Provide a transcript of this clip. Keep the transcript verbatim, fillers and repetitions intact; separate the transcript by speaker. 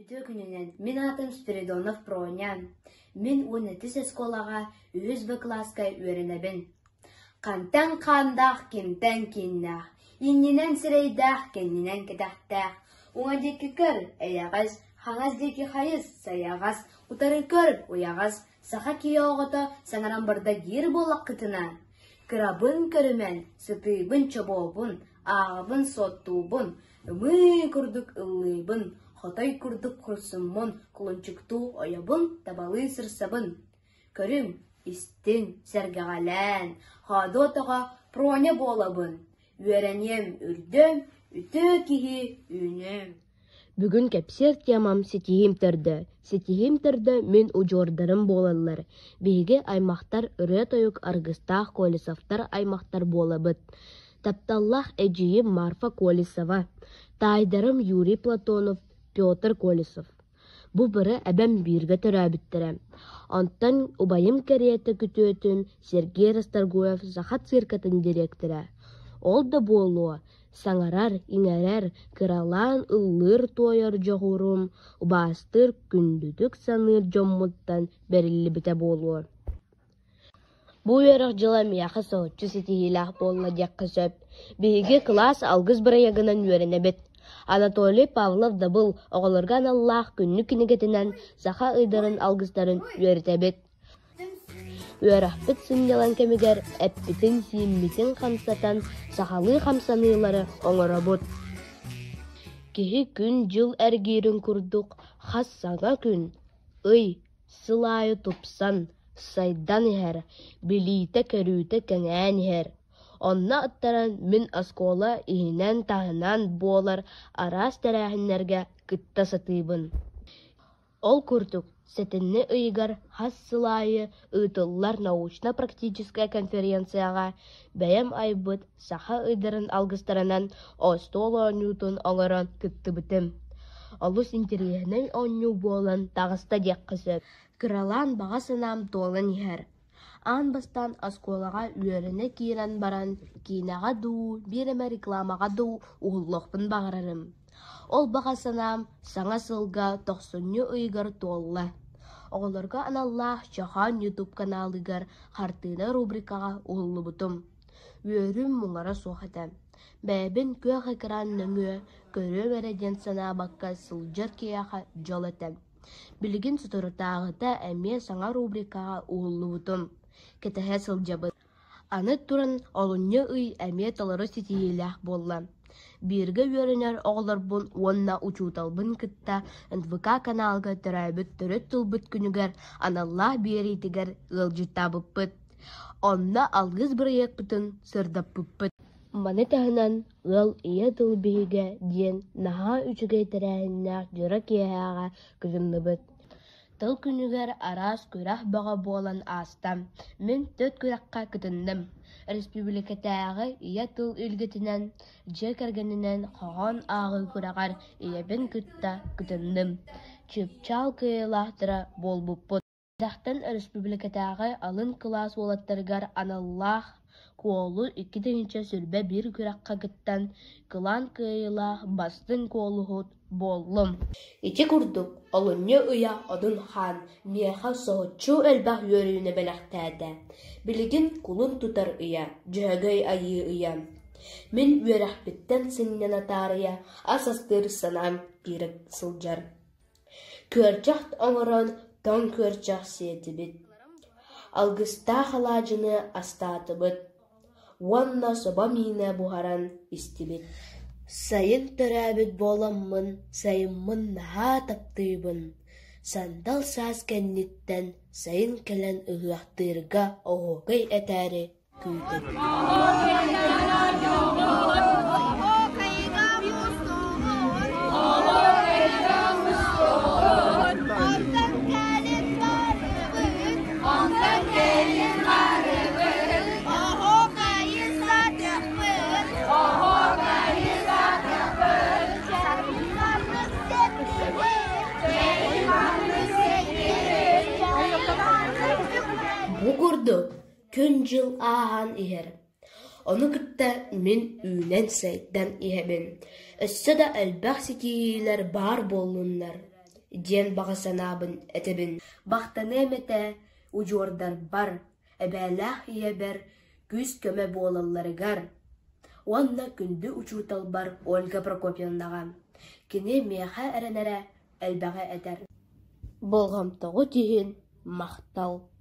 Speaker 1: Бүтө күнүнен мен атым Спиридонов Проня. Мен он этис эсколага үз б класска үйренебин. Кантан кандах кемтен киннах. Иннинен сирейдах кеннинен кедахтах. Уңа деки көр эягаз, хаңаз деки хайыз саягаз, утары көр уягаз, саха киyoğota саңаран барда гир болак кытына. Кырабын көрімен, сытыйбын чобобын, ағабын соттубын, мы күрдік ыллыбын, хотай күрдік құрсымын, құлынчыкту оябын, табалы сырсабын. Көрім, истин, сәргеғалән, хадотаға проня болабын. Үйренем үрдім, үті кихи үйнем.
Speaker 2: Бүгін кәпсер темам сетихим тұрды. Сетихим тұрды мен ұжордарым болалар. Беге аймақтар үрет ойық арғыстақ колесовтар аймақтар болабыд. Тапталлах әжейім Марфа Колесова. Тайдарым Юрий Платонов, Петр Колесов. Бұ бірі әбәм бірге түрәбіттірі. Антан ұбайым кәреті күтөтін Сергей Расторгуев Захат циркатын директоры. Ол да болуы. Саңарар, иңәрәр, кыралан ыллыр тойар жоғырым, убастыр күндүдік саныр жоммуттан бәрілі біте болуы. Бұ өріқ жылы мияқы соғытчы сетихилақ болуы деққы сөп. Бейге класс алғыз бір аяғынан өріне бет. Анатолий Павлов да бұл оғылырған Аллах күнні кінігетінен саха ұйдарын алғыздарын өріте бет. Өрәхпіт сынделан кемегер әппітін сиімметін қамсатан сақалы қамсанылары оңыра бұд. Кехи күн жыл әргерін күрдік, қас саңа күн. Үй, сылайы тұпсан, сайдан әр, білейті көрүйті кәңән әр. Онна ұттаран мен аскола ихінен тағынан болар арас тәрәхінлерге күтті сатыбын. Ол күрдік. Сетінні ұйғар хас сылайы ұйтылар научно-практическая конференцияға бәйім айбыт саха ұйдарын алғыстарынан Остоло Ньютон оңыран күтті бітім. Олыс интерьерінің оңю болын тағыста дек қысып. Кыралан бағасынам толын ер. Ан бастан асколаға үйеріне кейрен баран кейнаға ду, береме рекламаға ду ұғылықпын бағарарым. Ол бағасынам саңа сылға тоқсынны ұйғар толла. Оғыларға аналлах Чахан YouTube каналыгар қартыны рубрикаға ұғылы бұтым. Өрім мұңара соқатам. Бәбін көк экран нөңі көрі вереден сана баққа сылжар кияға жол етем. Білігін сұтырытағыта әме саңа рубрикаға ұғылы бұтым. Кетәхе сылжабы. Аны тұрын олынны ұй әме талары сетиелях болла. Бирге үйерінер оғылар бұн онна учуталбын кітта эн вэ ка каналға түрәбіт түрет тұлбыт күнігер аналлах берейтігер ғылжыта бұппыт. Онна алғыз бір ек бұтын сырдап бұппыт. Маны тағынан ғыл ие тұлбейге ден наға үчіге тәрәйіннәк жыра кияға күзінні бұт. Тыл күнігер арас күрәқ баға болан астам. Мен төт күрәққа күтіндім. Республикатағы ия тыл үлгетінен, жек әргенінен қоған ағы күрағар иебін күтті күтіндім. Чүпчал кыйлақтыра бол бұппыт. Дақтан республикатағы алын класс олаттырғар аналлах қолы икиденче сүрбе бір күраққа күттен кылан кыйлақ бастын қолы ғыт болым. Ити күрдік, олынне ұя одын хан, меха соғытчу әлбақ өріуіне бәліқтәді. Білігін күлін тұтар ұя, жөгөй айы ұя. Мен өрәқпіттен сіңнен атарыя, асастыр санам бірік сылжар. Көрчақты оңыран тон көрчақ сеті біт. Алғыста қалажыны астаты біт. Уанна соба миіне бұғаран істі біт. Сайын түрәбіт боламмын, сайынмын наға таптыйбын. Сандал саз кәнниттен сайын кәлін ұғақтырға оғығай әтәрі күйтіп. Бұғырды күн жыл аған иер. Оны күтті мен үйнен сайттан иебін. Өссі да әлбәқ секейлер бар болынлар.
Speaker 1: ден бағасанабын әтебін. Бақтаны әметі ұжордар бар, әбәләқ иебер, күз көмі болаларыгар. Онна күнді учутал бар Ольга Прокопьевнаға. Кені меха әрінәрі әлбәға әтер.
Speaker 2: Болғамтығы дейін мақтал.